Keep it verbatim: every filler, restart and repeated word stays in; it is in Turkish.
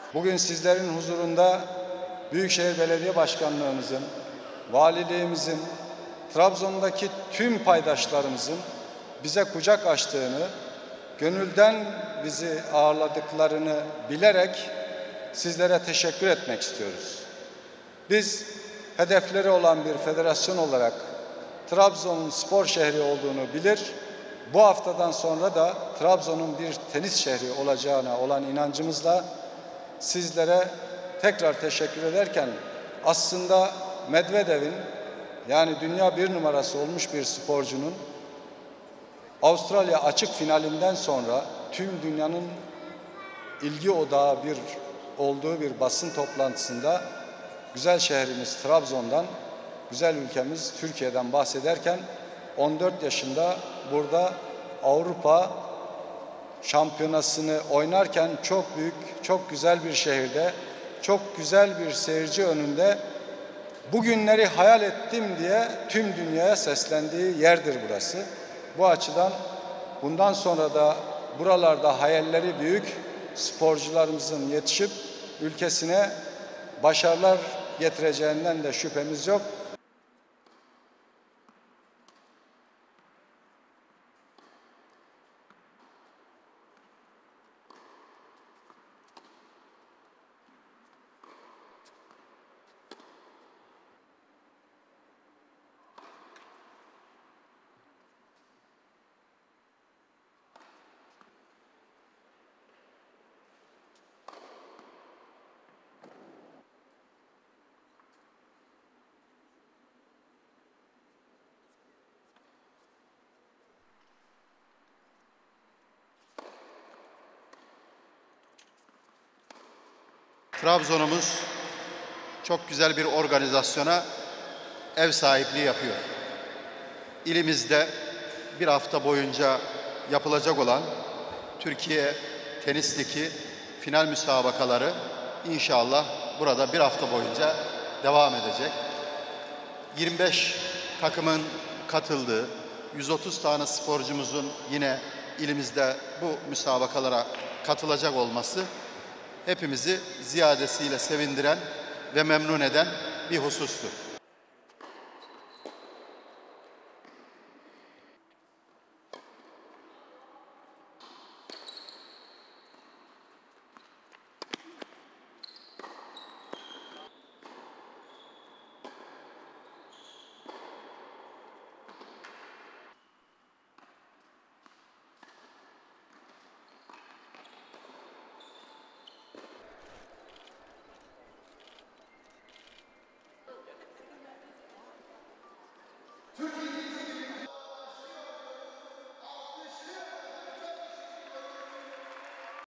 Bugün sizlerin huzurunda Büyükşehir Belediye Başkanlığımızın, valiliğimizin, Trabzon'daki tüm paydaşlarımızın bize kucak açtığını, gönülden bizi ağırladıklarını bilerek sizlere teşekkür etmek istiyoruz. Biz hedefleri olan bir federasyon olarak Trabzon'un spor şehri olduğunu bilir, bu haftadan sonra da Trabzon'un bir tenis şehri olacağına olan inancımızla sizlere tekrar teşekkür ederken aslında Medvedev'in, yani dünya bir numarası olmuş bir sporcunun Avustralya açık finalinden sonra tüm dünyanın ilgi odağı bir olduğu bir basın toplantısında güzel şehrimiz Trabzon'dan, güzel ülkemiz Türkiye'den bahsederken on dört yaşında burada Avrupa şampiyonasını oynarken çok büyük, çok güzel bir şehirde, çok güzel bir seyirci önünde bu günleri hayal ettim diye tüm dünyaya seslendiği yerdir burası. Bu açıdan bundan sonra da buralarda hayalleri büyük sporcularımızın yetişip ülkesine başarılar getireceğinden de şüphemiz yok. Trabzon'umuz çok güzel bir organizasyona ev sahipliği yapıyor. İlimizde bir hafta boyunca yapılacak olan Türkiye Tenis Ligi final müsabakaları inşallah burada bir hafta boyunca devam edecek. yirmi beş takımın katıldığı, yüz otuz tane sporcumuzun yine ilimizde bu müsabakalara katılacak olması hepimizi ziyadesiyle sevindiren ve memnun eden bir husustur.